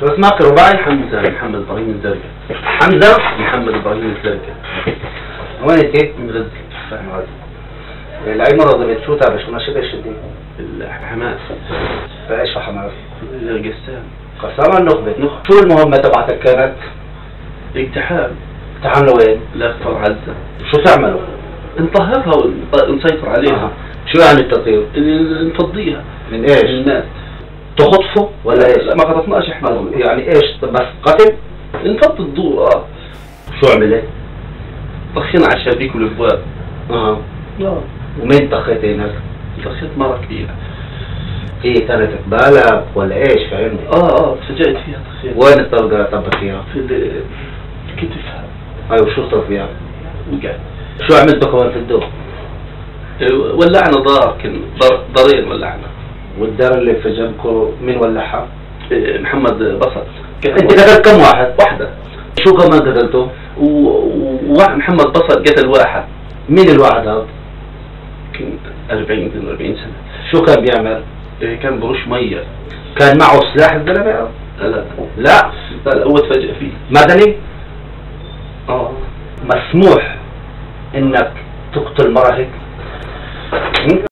شو اسمك رباعي؟ حمزة محمد إبراهيم الزرقاء. حمزة محمد إبراهيم الزرقاء. وين انت؟ من غزة. العيد مرة شو تابع شو نشيط ايش الدين؟ حماس. فايش في حماس؟ قسام. قسام النخبة. شو المهمة تبعتك كانت؟ اقتحام. تعملوا وين؟ لاقطار عزة. شو تعملوا؟ نطهرها ونسيطر عليها. شو يعني التطهير؟ نفضيها. من ايش؟ من الناس. تخطفوا ولا ايش؟ لا ما خطفناش احنا. يعني ايش بس قتل؟ نفض الضوء. شو عملت؟ طخينا على الشبابيك والابواب. ومين طخيت هناك؟ طخيت مرة كبيرة. هي كانت قبالك ولا ايش فاهمني؟ تفاجأت فيها تخيل. وين الطلقة طبت فيها؟ في كتفها. ايوه شو صار فيها؟ وقعت. شو عملتوا كمان في الدور؟ ولعنا دار، دارين ولعنا. والدار اللي في جنبكم مين ولعها؟ محمد بصل. انت قتلت كم واحد؟ واحدة. شو كمان قتلته؟ ومحمد بصل قتل واحد. مين الواحد هذا؟ كان 42 سنة. شو كان بيعمل؟ كان برش مية. كان معه سلاح الزلمة؟ لا هو تفاجأ فيه. مدني؟ مسموح انك تقتل مرة هيك؟